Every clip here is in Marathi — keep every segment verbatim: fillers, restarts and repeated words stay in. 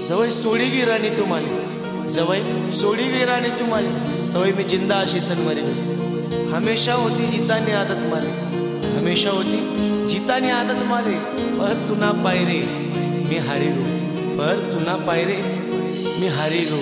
जवळ सोडी गी राणी तुम्हाले, जवळ सोडी गी राणी तुम्हाले, तवय मी जिंदा अशी सनमरे। हमेशा होती जीतानी आदत माले, हमेशा होती जीतानी आदत माले, पर तू ना पायरे मी हारी रो, पर तू ना पायरे मी हारी रो।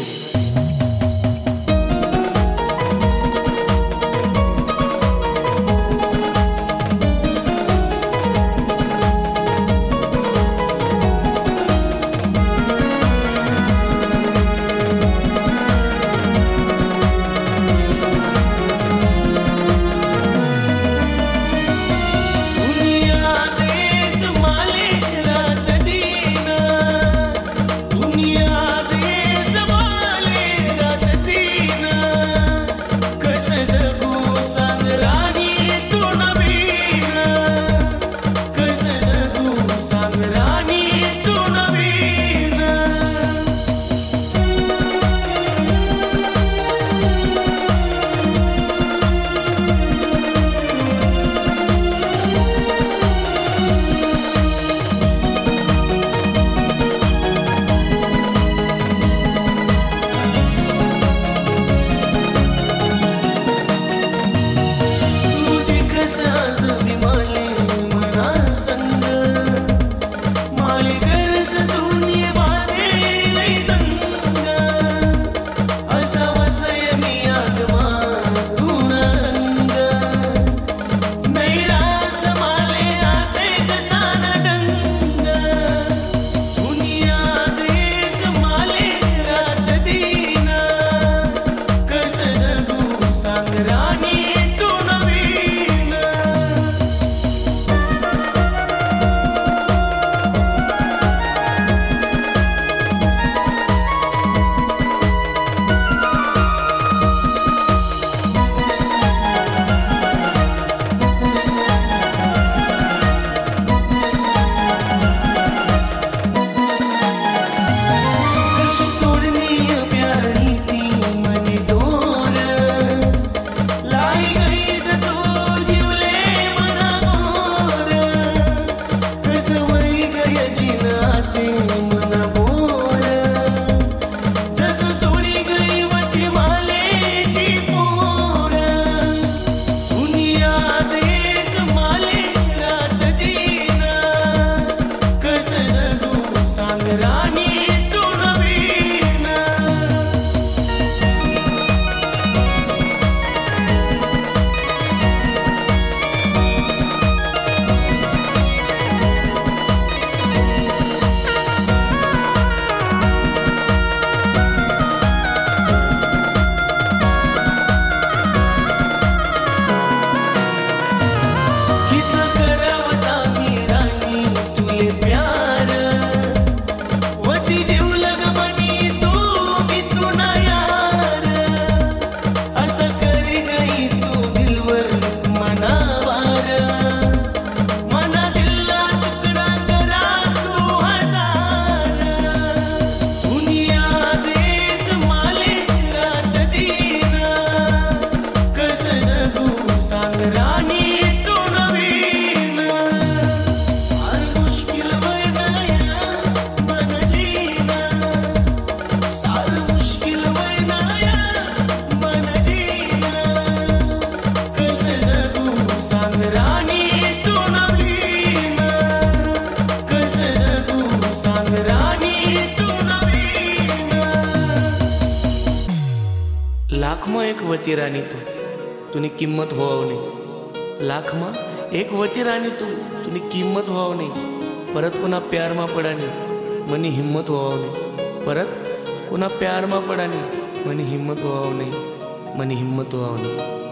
लाख में एक वती रानी तू तुनी किंमत होव नहीं, लाख में एक वती रानी तू तुनी किंमत होव नहीं, परत कोणा प्यार मा पडानी मनी हिम्मत होव नहीं, परत कोणा प्यार मा पडानी मनी हिम्मत होव नहीं, मनी हिम्मत होव नहीं।